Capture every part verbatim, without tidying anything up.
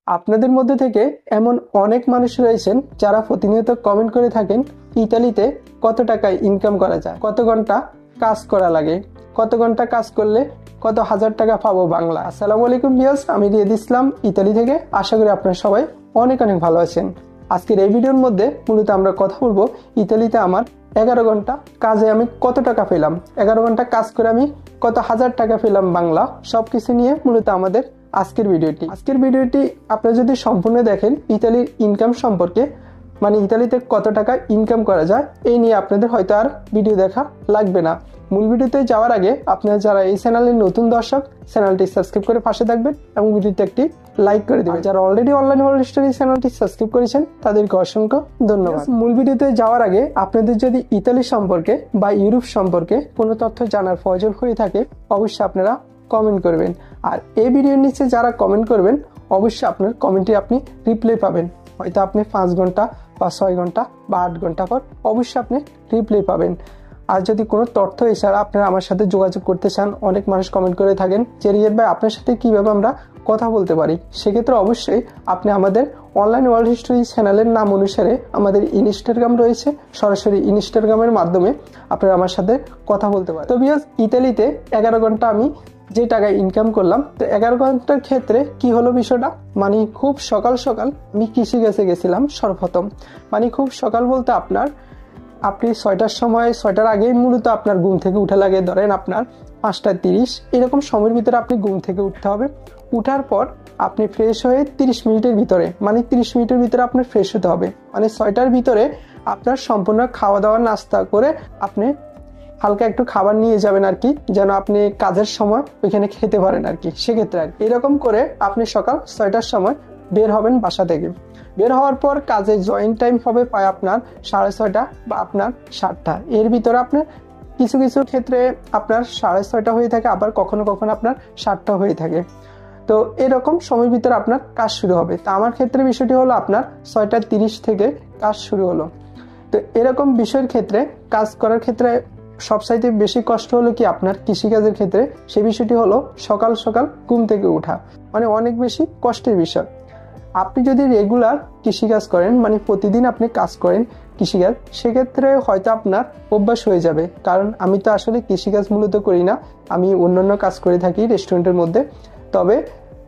আপনাদের মধ্যে থেকে এমন অনেক মানুষ রয়েছেন যারা প্রতিনিয়ত কমেন্ট করে থাকেন ইতালিতে কত টাকায় ইনকাম করা যায়, কত ঘন্টা কাজ করা লাগে, কত ঘন্টা কাজ করলে কত হাজার টাকা পাবো বাংলা। আসসালামু আলাইকুম ভিউয়ার্স, আমি রিয়াদ ইসলাম ইতালি থেকে। আশা করি আপনারা সবাই অনেক অনেক ভালো আছেন। আজকের এই ভিডিওর মধ্যে মূলত আমরা কথা বলবো ইতালিতে আমার এগারো ঘন্টা কাজে আমি কত টাকা পেলাম, এগারো ঘন্টা কাজ করে আমি কত হাজার টাকা পেলাম বাংলা, সবকিছু নিয়ে মূলত আমাদের আজকের ভিডিওটি। আজকের ভিডিওটি আপনারা যদি সম্পূর্ণ দেখেন ইতালির ইনকাম সম্পর্কে, মানে ইতালিতে কত টাকা ইনকাম করা যায় এই নিয়ে আপনাদের হয়তো আর ভিডিও দেখা লাগবে না। মূল ভিডিওতে যাওয়ার আগে আপনারা যারা এই চ্যানেলের নতুন দর্শক, চ্যানেলটি সাবস্ক্রাইব করে পাশে থাকবেন এবং ভিডিওতে একটি লাইক করে দেবেন। যারা অলরেডি অনলাইন ওয়ার্ল্ড স্টোরি চ্যানেলটি সাবস্ক্রাইব করেছেন তাদেরকে অসংখ্য ধন্যবাদ। মূল ভিডিওতে যাওয়ার আগে আপনাদের যদি ইতালি সম্পর্কে বা ইউরোপ সম্পর্কে কোনো তথ্য জানার প্রয়োজন হয়ে থাকে অবশ্যই আপনারা কমেন্ট করবেন। আর এই ভিডিওর নিচে যারা কমেন্ট করবেন অবশ্যই আপনার কমেন্টে আপনি রিপ্লাই পাবেন। হয়তো আপনি পাঁচ ঘন্টা বা ছয় ঘন্টা বা আট ঘন্টা পর অবশ্যই আপনি রিপ্লাই পাবেন। আর যদি কোনো তথ্য এছাড়া আপনারা আমার সাথে যোগাযোগ করতে চান, অনেক মানুষ কমেন্ট করে থাকেন যে রিয়াদ ভাই আপনার সাথে কিভাবে আমরা কথা বলতে পারি, সেক্ষেত্রে অবশ্যই আপনি আমাদের অনলাইন ওয়ার্ল্ড হিস্টরি চ্যানেলের নাম অনুসারে আমাদের ইনস্টাগ্রাম রয়েছে, সরাসরি ইনস্টাগ্রামের মাধ্যমে আপনারা আমার সাথে কথা বলতে পারেন। তো ভিউয়ার্স, ইতালিতে এগারো ঘন্টা আমি যে টাকায় ইনকাম করলাম, তো এগারো ঘন্টার ক্ষেত্রে কি হলো বিষয়টা, মানে খুব সকাল সকাল আমি কৃষি কাজে গেছিলাম সর্বপ্রথম। মানে খুব সকাল বলতে আপনার আপনি ছয়টার সময় ছয়টার আগেই মূলত আপনার ঘুম থেকে উঠে লাগে, ধরেন আপনার পাঁচটা তিরিশ এরকম সময়ের ভিতরে আপনি ঘুম থেকে উঠতে হবে। উঠার পর আপনি ফ্রেশ হয়ে তিরিশ মিনিটের ভিতরে মানে তিরিশ মিনিটের ভিতরে আপনার ফ্রেশ হতে হবে। মানে ছয়টার ভিতরে আপনার সম্পূর্ণ খাওয়া দাওয়া নাস্তা করে আপনি হালকা একটু খাবার নিয়ে যাবেন আর কি, যেন আপনি কাজের সময় ওইখানে খেতে পারেন আর কি। সেক্ষেত্রে আর এরকম করে আপনি সকাল ছয়টার সময় বের হবেন বাসা থেকে। বের হওয়ার পর কাজে জয়েন টাইম হবে প্রায় আপনার সাড়ে ছয়টা বা আপনার সাতটা। এর ভিতরে আপনার কিছু কিছু ক্ষেত্রে আপনার সাড়ে ছয়টা হয়ে থাকে, আবার কখনো কখনো আপনার সাতটা হয়ে থাকে। তো এরকম সময়ের ভিতরে আপনার কাজ শুরু হবে। তা আমার ক্ষেত্রে বিষয়টি হলো আপনার ছয়টা তিরিশ থেকে কাজ শুরু হলো। তো এরকম বিষয়ের ক্ষেত্রে কাজ করার ক্ষেত্রে সবচাইতে বেশি কষ্ট হলো কি আপনার কৃষিকাজের ক্ষেত্রে, সে বিষয়টি হলো সকাল সকাল ঘুম থেকে ওঠা, মানে অনেক বেশি কষ্টের বিষয়। আপনি যদি রেগুলার কৃষিকাজ করেন, মানে প্রতিদিন আপনি কাজ করেন কৃষিকাজ, সেক্ষেত্রে হয়তো আপনার অভ্যাস হয়ে যাবে। কারণ আমি তো আসলে কৃষিকাজ মূলত করি না, আমি অন্যান্য কাজ করে থাকি রেস্টুরেন্টের মধ্যে। তবে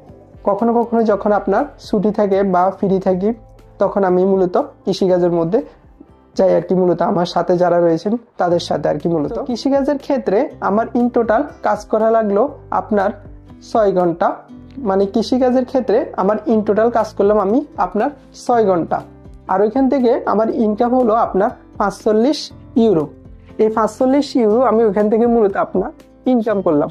কখনো কখনো যখন আপনার ছুটি থাকে বা ফ্রি থাকি তখন আমি মূলত কৃষিকাজের মধ্যে যাই আর কি, মূলত আমার সাথে যারা রয়েছেন তাদের সাথে আর কি। মূলত কৃষিকাজের ক্ষেত্রে আমার ইন টোটাল কাজ করা লাগলো আপনার ছয় ঘন্টা। মানে কৃষিকাজের ক্ষেত্রে আমার ইন টোটাল কাজ করলাম আমি আপনার ছয় ঘন্টা। আর ওইখান থেকে আমার ইনকাম হলো আপনার পাঁচচল্লিশ ইউরো। এই পাঁচচল্লিশ ইউরো আমি ওইখান থেকে মূলত আপনার ইনকাম করলাম।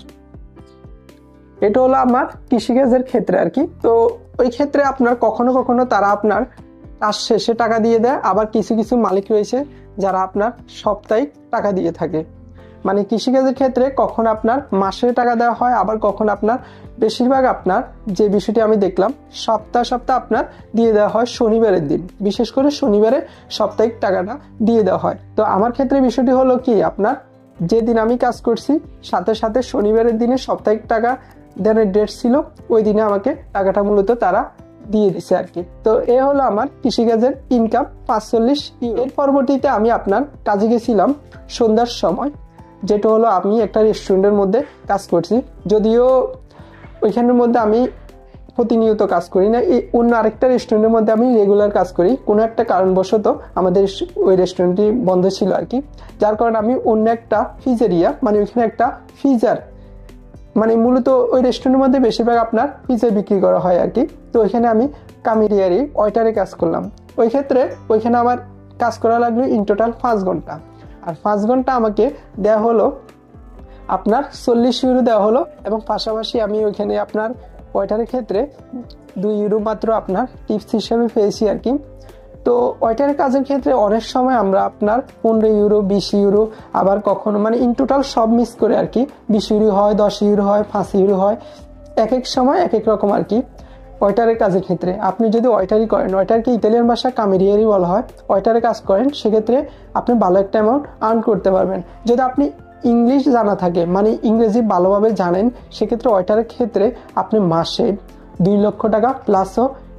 এটা হলো আমার কৃষিকাজের ক্ষেত্রে আর কি। তো ওই ক্ষেত্রে আপনার কখনো কখনো তারা আপনার কাজ শেষে টাকা দিয়ে দেয়, আবার কিছু কিছু মালিক রয়েছে যারা আপনার সাপ্তাহিক টাকা দিয়ে থাকে। মানে কৃষিকাজের ক্ষেত্রে কখন আপনার মাসে টাকা দেওয়া হয়, আবার কখন আপনার বেশিরভাগ আপনার যে বিষয়টি আমি দেখলাম সপ্তাহ সপ্তাহ আপনার দিয়ে দেওয়া হয় শনিবারের দিন, বিশেষ করে শনিবারে সাপ্তাহিক টাকাটা দিয়ে দেওয়া হয়। তো আমার ক্ষেত্রে বিষয়টি হলো কি আপনার যেদিন আমি কাজ করছি সাথে সাথে শনিবারের দিনে সাপ্তাহিক টাকা দেওয়ার ডেট ছিল, ওই দিনে আমাকে টাকাটা মূলত তারা দিয়ে দিছে আর কি। তো এ হলো আমার কৃষিকাজের ইনকাম পাঁচচল্লিশ। এর পরবর্তীতে আমি আপনার কাজে গেছিলাম সন্ধ্যার সময়, যেটা হলো আমি একটা রেস্টুরেন্টের মধ্যে কাজ করছি। যদিও ওইখানের মধ্যে আমি প্রতিনিয়ত কাজ করি না, এই অন্য আরেকটা রেস্টুরেন্টের মধ্যে আমি রেগুলার কাজ করি। কোনো একটা কারণবশত আমাদের ওই রেস্টুরেন্টটি বন্ধ ছিল আর কি, যার কারণে আমি অন্য একটা পিজারিয়া, মানে ওইখানে একটা পিজার, মানে মূলত ওই রেস্টুরেন্টের মধ্যে বেশিরভাগ আপনার পিজা বিক্রি করা হয় আর কি। তো ওইখানে আমি কামিরিয়ারি ওয়েটারে কাজ করলাম। ওই ক্ষেত্রে ওইখানে আমার কাজ করা লাগলো ইন টোটাল পাঁচ ঘন্টা। আর পাঁচ ঘন্টা আমাকে দেওয়া হলো আপনার চল্লিশ ইউরো দেওয়া হলো, এবং পাশাপাশি আমি ওইখানে আপনার ওয়েটারের ক্ষেত্রে দুই ইউরো মাত্র আপনার টিপস হিসেবে পেয়েছি আর কি। তো ওয়েটারের কাজের ক্ষেত্রে অনেক সময় আমরা আপনার পনেরো ইউরো বিশ ইউরো, আবার কখনো মানে ইন টোটাল সব মিস করে আর কি বিশ ইউরো হয়, দশ ইউরো হয়, পাঁচ ইউরো হয়, এক এক সময় এক এক রকম আর কি। ওয়েটারের কাজের ক্ষেত্রে আপনি যদি ওয়েটারি করেন, ওয়েটারকে ইতালিয়ান ভাষা কামিরিয়ারি বলা হয়, ওয়েটারে কাজ করেন, সেক্ষেত্রে আপনি ভালো একটা অ্যামাউন্ট আর্ন করতে পারবেন। যদি আপনি ইংলিশ জানা থাকে, মানে ইংরেজি ভালোভাবে জানেন, সেক্ষেত্রে ওয়েটারের ক্ষেত্রে আপনি মাসে দুই লক্ষ টাকা প্লাসও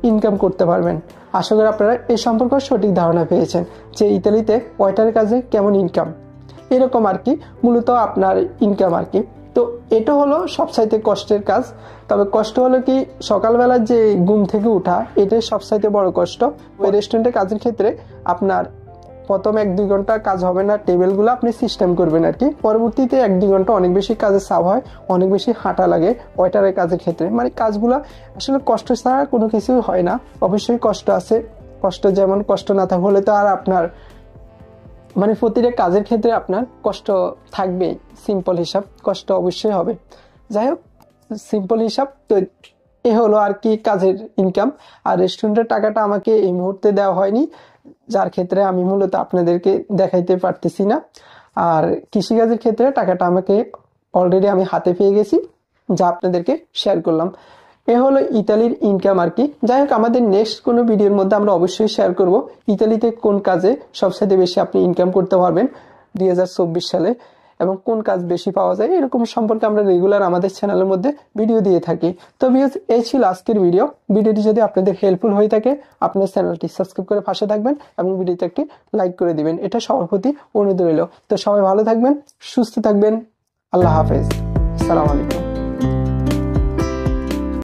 ইনকাম করতে পারবেন। আশা করি আপনারা এ সম্পর্কে সঠিক ধারণা পেয়েছেন যে ইতালিতে ওয়েটারের কাজে কেমন ইনকাম, এরকম আর কি মূলত আপনার ইনকাম আর কি। তো এটা হলো সবচাইতে কষ্টের কাজ। তবে কষ্ট হলো কি সকালবেলা যে ঘুম থেকে উঠা, এটাই সবচাইতে বড় কষ্ট। ওই রেস্টুরেন্টে কাজের ক্ষেত্রে আপনার প্রথম এক দুই ঘন্টা কাজ হবে না, টেবিলগুলো আপনি সিস্টেম করবেন আর কি। পরবর্তীতে এক দুই ঘন্টা অনেক বেশি কাজের চাপ হয়, অনেক বেশি হাঁটা লাগে ওয়েটারের কাজের ক্ষেত্রে। মানে কাজগুলো আসলে কষ্ট ছাড়া কোনো কিছু হয় না, অবশ্যই কষ্ট আছে। কষ্ট যেমন কষ্ট না থাকলে হলে তো আর আপনার মানে প্রতিটা কাজের ক্ষেত্রে আপনার কষ্ট থাকবেই। সিম্পল হিসাব কষ্ট অবশ্যই হবে। যাই হোক, সিম্পল হিসাব তো এ হলো আর কি কাজের ইনকাম। আর রেস্টুরেন্টের টাকাটা আমাকে এই মুহূর্তে দেওয়া হয়নি, যার ক্ষেত্রে আমি মূলত আপনাদেরকে দেখাইতে পারতেছি না। আর কৃষিকাজের ক্ষেত্রে টাকাটা আমাকে অলরেডি আমি হাতে পেয়ে গেছি, যা আপনাদেরকে শেয়ার করলাম। এ হলো ইতালির ইনকাম আর কি। যাই হোক, আমাদের নেক্সট কোনো ভিডিওর মধ্যে আমরা অবশ্যই শেয়ার করব ইতালিতে কোন কাজে সবচেয়ে বেশি আপনি ইনকাম করতে পারবেন দুই হাজার চব্বিশ সালে, এবং কোন কাজ বেশি পাওয়া যায়, এরকম সম্পর্কে আমরা রেগুলার আমাদের চ্যানেলের মধ্যে ভিডিও দিয়ে থাকি। তো ভিউয়ার্স, এই ছিল আজকের ভিডিও। ভিডিওটি যদি আপনাদের হেল্পফুল হয়ে থাকে, আপনার চ্যানেলটি সাবস্ক্রাইব করে পাশে থাকবেন এবং ভিডিওতে একটি লাইক করে দিবেন, এটা সবার প্রতি অনুরোধ রইল। তো সবাই ভালো থাকবেন, সুস্থ থাকবেন। আল্লাহ হাফেজ, আসসালামু আলাইকুম।